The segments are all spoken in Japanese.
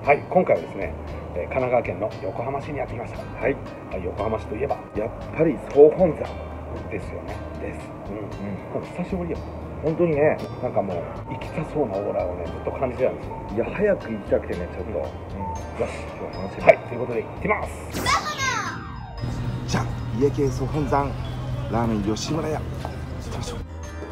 はい、今回はですね、神奈川県の横浜市にやってきました。はい、横浜市といえばやっぱり総本山ですよね。です。久しぶりよ。本当にね、なんかもう行きたそうなオーラをねずっと感じてたんですよ。いや早く行きたくてねちょっと。よし、今日は楽しみ。はい、ということで行ってます。 じゃあ家系総本山ラーメン吉村屋行きましょう。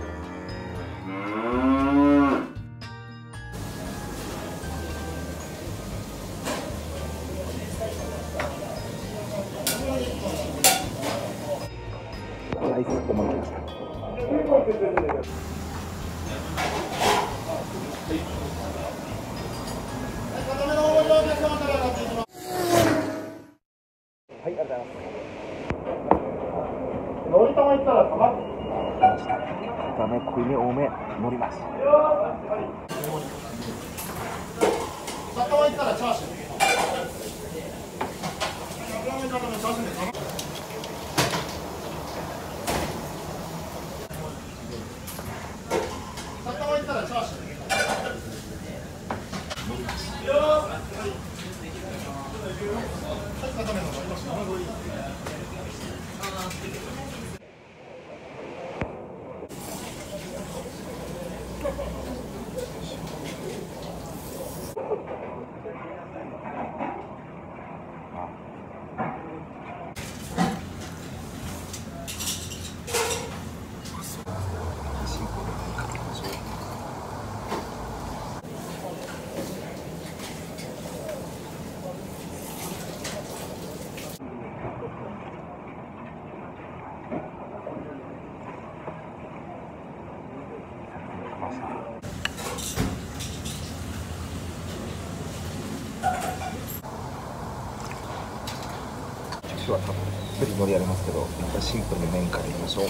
ライスお待たせしました。 はい、ありがとうございます。 のり玉いったらたまって片目濃いめ多め乗ります。 下玉いったらチャーシュー下玉いったらチャーシュー乗ります。片目の乗ります。 今日はたっぷり海苔ありますけど、またシンプルに麺からいきましょう。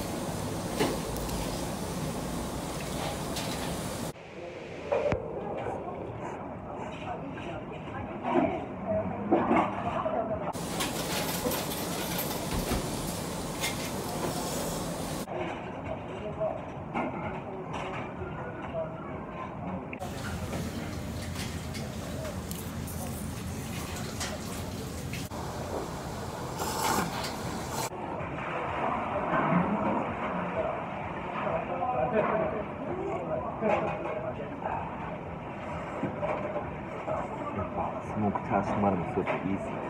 スモークチャーシューマルのスープいいですね。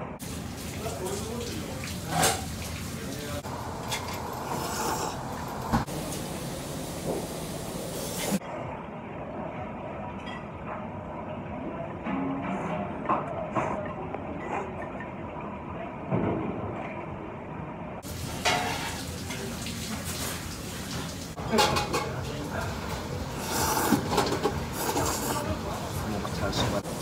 スモークチャーシューマル。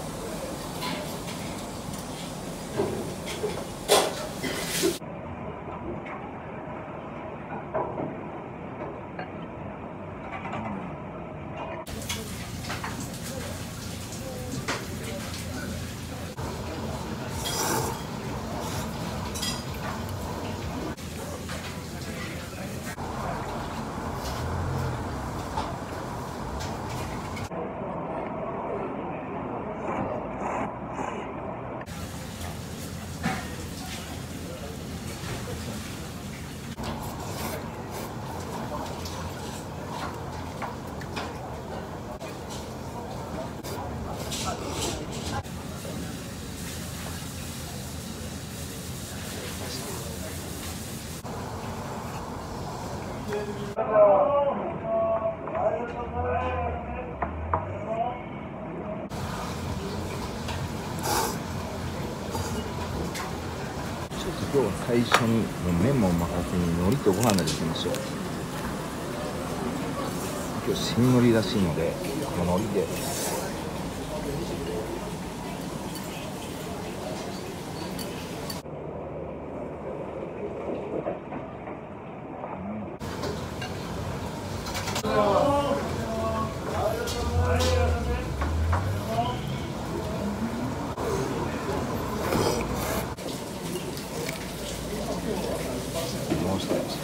今日は最初に麺も任せに海苔とご飯ができましょう。今日新海苔らしいのでこの海苔でもう一つ。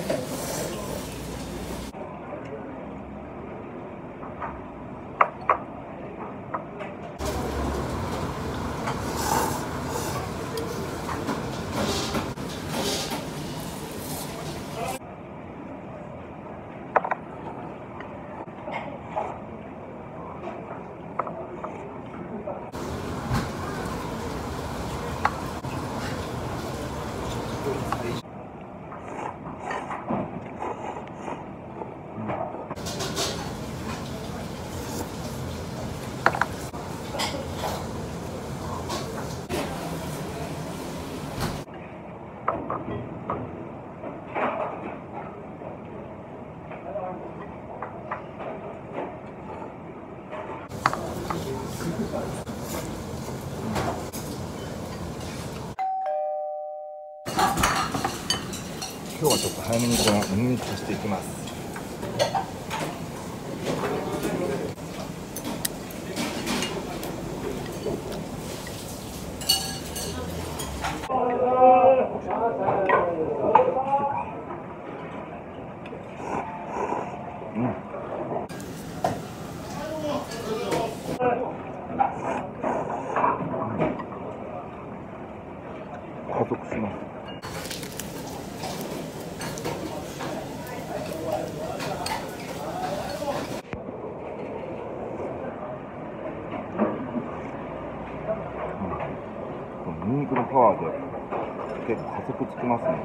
今日はちょっと早めにこのニンニク足していきます。加速します。ニンニクのパワーで結構加速つきますね。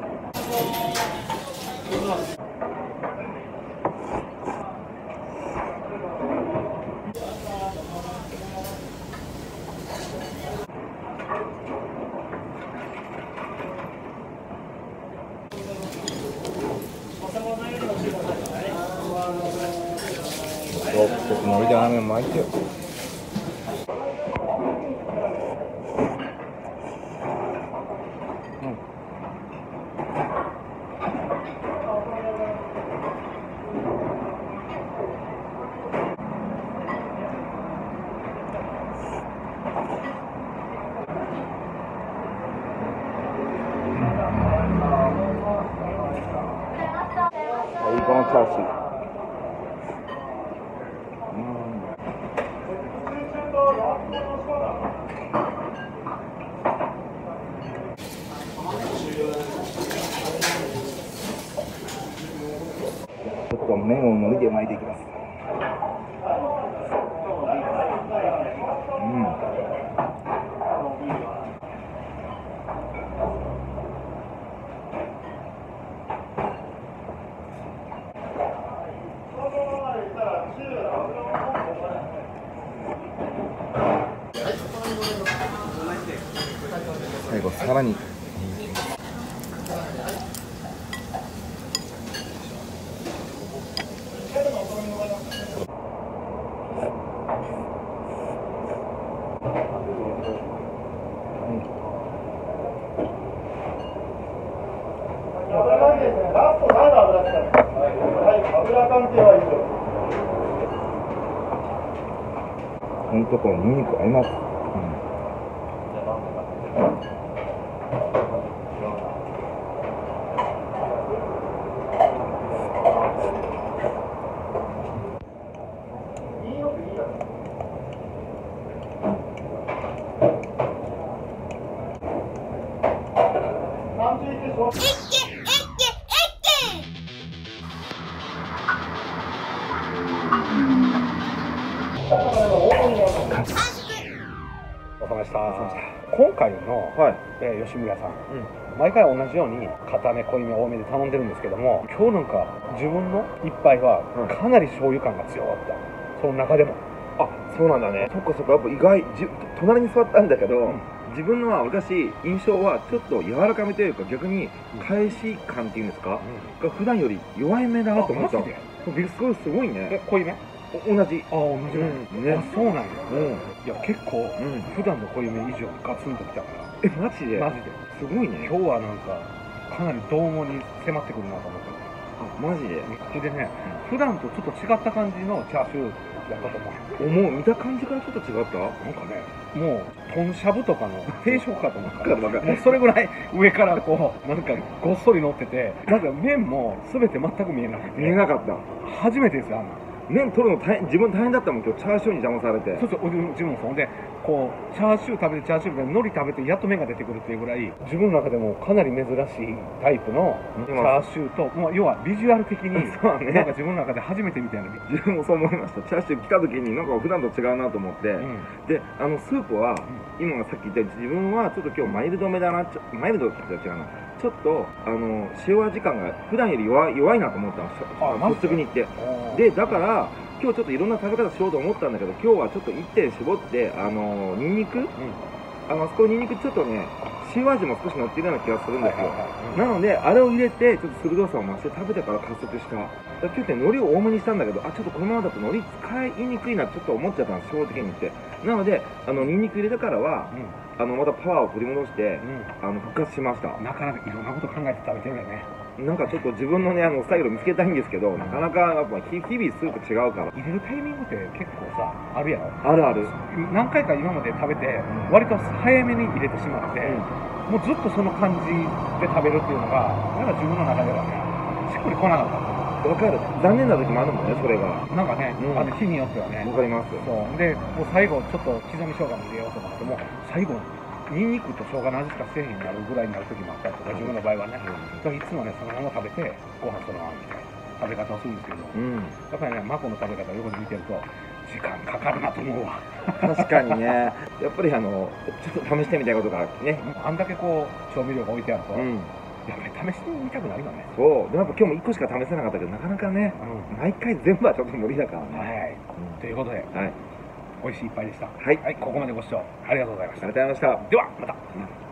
ちょっと海苔でラーメン巻いてよ。このチャーシュー。ちょっと麺を海苔で巻いていきます。最後さらにラスト最後油使います。はい、油関係は以上。 このところニンニク合います。 お疲れ様でした。今回の、吉村さん、毎回同じように固め濃いめ多めで頼んでるんですけども、今日なんか自分の一杯はかなり醤油感が強かった、その中でも。 あ、そうなんだね。そっかそっか、やっぱ意外、隣に座ったんだけど、自分のは私印象はちょっと柔らかめというか、逆に返し感っていうんですか、が普段より弱いめだなと思った。すごいね。 濃いめ同じ。 同じね。そうなんや。いや結構普段の濃いめ以上にガツンときたから。 マジで。 マジですごいね。 今日はなんかかなり獰猛に迫ってくるなと思って。 マジで。 それでね、普段とちょっと違った感じのチャーシューやったと思う。 見た感じからちょっと違った。 なんかね、もう豚しゃぶとかの定食かと思った。 もうそれぐらい上からこうなんかごっそり乗ってて、なんか麺も全て全く見えなくて。 見えなかった。 初めてですよ、あんな。 麺取るの自分大変だったもん今日チャーシューに邪魔されて。 そうそう、自分もそうで、こうチャーシュー食べてチャーシューで海苔食べてやっと麺が出てくるっていうぐらい、自分の中でもかなり珍しいタイプのチャーシューと、もう要はビジュアル的にそうね、 なんか自分の中で初めてみたいな。 自分もそう思いました。チャーシュー来た時になんか普段と違うなと思って、でスープは、今さっき言ったように自分はちょっと今日マイルドめだな、マイルドって言ったら違うな、ちょっと塩味感が普段より弱いなと思ったんですよ、率直に言って。でだから今日ちょっといろんな食べ方しようと思ったんだけど、今日はちょっと一点絞ってニンニク、あそこニンニクちょっとね塩味も少し乗っているような気がするんですよ。なのであれを入れてちょっと鋭さを増して食べてから加速した。今日って海苔を多めにしたんだけど、ちょっとこのままだと海苔使いにくいなちょっと思っちゃったんです、正直に言って。なのでニンニク入れてからは、またパワーを取り戻して、復活しました。 なかなかいろんなこと考えて食べてるよね。 なんかちょっと自分のねスタイルを見つけたいんですけど、なかなかやっぱ日々スープ違うから。 入れるタイミングって結構さあるやろ。 あるある。 何回か今まで食べて割と早めに入れてしまって、もうずっとその感じで食べるっていうのがなんか自分の中ではねしっくりこなかった。 わかる。残念な時もあるもんね、それが。 なんかね、日によってはね。 わかります。 そうでもう最後ちょっと刻み生姜も入れようと思っても最後ニンニクと生姜の味しかせえへんになるぐらいになる時もあったりとか、自分の場合はね、いつもねそのまま食べてご飯そのままみたいな食べ方をするんですけど、やっぱりねマコの食べ方を横で見てると時間かかるなと思うわ。 確かにね、やっぱりちょっと試してみたいことがね、 あんだけこう調味料が置いてあると、やっぱり試してみたくなるよね。 そうでもやっぱ今日も1個しか試せなかったけど、なかなかね、毎回全部はちょっと無理だからね。 はい、ということで、美味しい一杯でした。はい、ここまでご視聴ありがとうございました。 ありがとうございました。 ではまた。